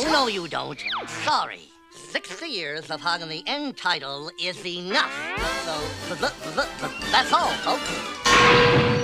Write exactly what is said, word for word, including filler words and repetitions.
no, you don't. Sorry. Sixty years of hogging the end title is enough. So, that's all, folks.